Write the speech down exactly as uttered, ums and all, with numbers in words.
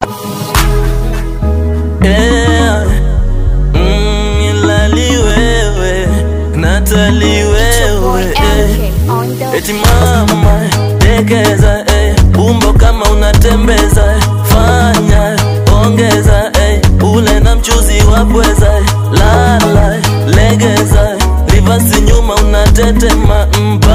Yeah. Mm, ilali wewe, Natali wewe, eh. Eti mama, dekeza, eh. Umbo kama unatembeza, fanya, ongeza, eh. Ule na mchuzi wapweza, lala, legeza. Rivasi nyuma unatetema, mba